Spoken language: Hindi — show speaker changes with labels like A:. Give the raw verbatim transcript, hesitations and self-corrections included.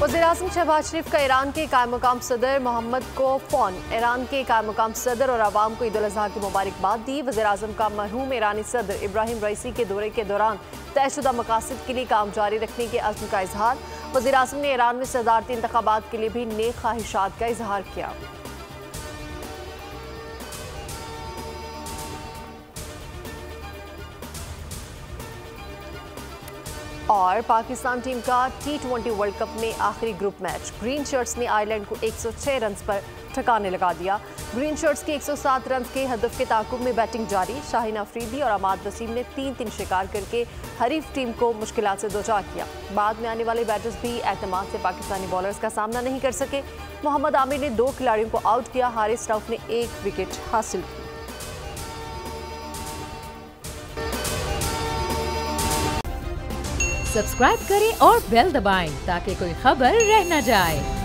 A: वज़ीर-ए-आज़म शहबाज शरीफ का ईरान के क़ायम-मक़ाम सदर मोहम्मद को फ़ोन। ईरान के क़ायम-मक़ाम सदर और अवाम को ईद उल अज़हा की मुबारकबाद दी। वज़ीर-ए-आज़म का मरहूम ईरानी सदर इब्राहिम रईसी के दौरे के दौरान तयशुदा मकासद के लिए काम जारी रखने के अज़्म का इजहार। वज़ीर-ए-आज़म ने ईरान में सदारती इंतख़ाबात के लिए भी नेक ख्वाहिशात का इजहार किया। और पाकिस्तान टीम का टी ट्वेंटी वर्ल्ड कप में आखिरी ग्रुप मैच, ग्रीन शर्ट्स ने आयरलैंड को एक सौ छह रन पर ठिकाने लगा दिया। ग्रीन शर्ट्स के एक सौ सात रन के हदफ के ताकुब में बैटिंग जारी। शाहीन अफरीदी और अमाद वसीम ने तीन तीन शिकार करके हरीफ टीम को मुश्किलात से दो चार किया। बाद में आने वाले बैटर्स भी एतमाद से पाकिस्तानी बॉलर्स का सामना नहीं कर सके। मोहम्मद आमिर ने दो खिलाड़ियों को आउट किया। हारिस रऊफ ने एक विकेट हासिल की।
B: सब्सक्राइब करें और बेल दबाएं ताकि कोई खबर रह न जाए।